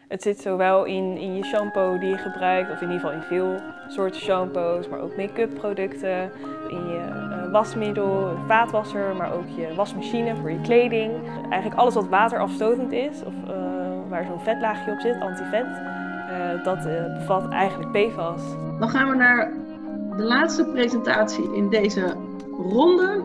Het zit zowel in je shampoo die je gebruikt, of in ieder geval in veel soorten shampoos, maar ook make-up producten, in je wasmiddel, een vaatwasser, maar ook je wasmachine voor je kleding. Eigenlijk alles wat waterafstotend is, of waar zo'n vetlaagje op zit, antivet, dat bevat eigenlijk PFAS. Dan gaan we naar de laatste presentatie in deze ronde.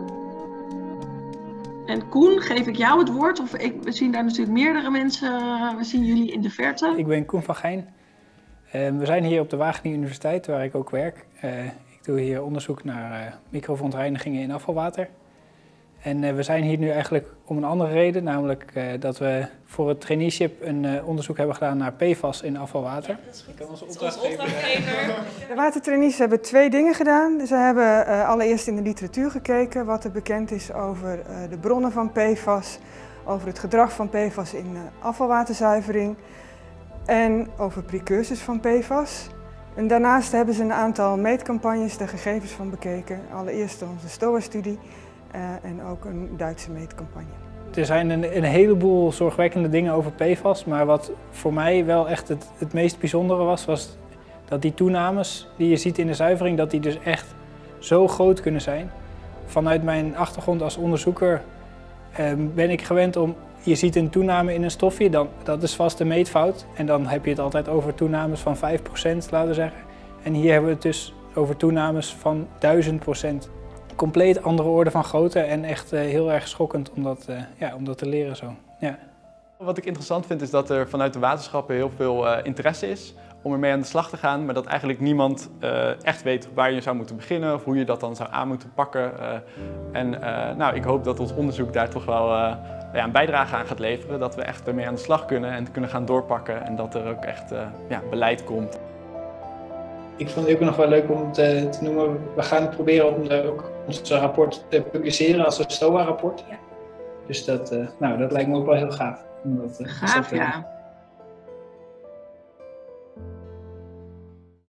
En Koen, geef ik jou het woord? We zien daar natuurlijk meerdere mensen, we zien jullie in de verte. Ik ben Koen van Gijn. We zijn hier op de Wageningen Universiteit, waar ik ook werk. Ik doe hier onderzoek naar microverontreinigingen in afvalwater. En we zijn hier nu eigenlijk om een andere reden, namelijk dat we voor het traineeship een onderzoek hebben gedaan naar PFAS in afvalwater. Ja, dat is goed. Ik kan onze opdrachtgever. De watertrainees hebben 2 dingen gedaan. Ze hebben allereerst in de literatuur gekeken wat er bekend is over de bronnen van PFAS, over het gedrag van PFAS in afvalwaterzuivering en over precursors van PFAS. En daarnaast hebben ze een aantal meetcampagnes de gegevens van bekeken. Allereerst onze STOA-studie. En ook een Duitse meetcampagne. Er zijn een heleboel zorgwekkende dingen over PFAS, maar wat voor mij wel echt het meest bijzondere was dat die toenames die je ziet in de zuivering, dat die dus echt zo groot kunnen zijn. Vanuit mijn achtergrond als onderzoeker ben ik gewend om, je ziet een toename in een stofje, dat is vast de meetfout. En dan heb je het altijd over toenames van 5%, laten we zeggen. En hier hebben we het dus over toenames van 1000%. Compleet andere orde van grootte en echt heel erg schokkend om dat te leren zo. Ja. Wat ik interessant vind is dat er vanuit de waterschappen heel veel interesse is om ermee aan de slag te gaan, maar dat eigenlijk niemand echt weet waar je zou moeten beginnen of hoe je dat dan zou aan moeten pakken. Ik hoop dat ons onderzoek daar toch wel een bijdrage aan gaat leveren, dat we echt ermee aan de slag kunnen en kunnen gaan doorpakken en dat er ook echt beleid komt. Ik vond het ook nog wel leuk om te noemen, we gaan proberen om ook ons rapport te publiceren als een STOA-rapport. Ja. Dus dat lijkt me ook wel heel gaaf. Gaaf, ja.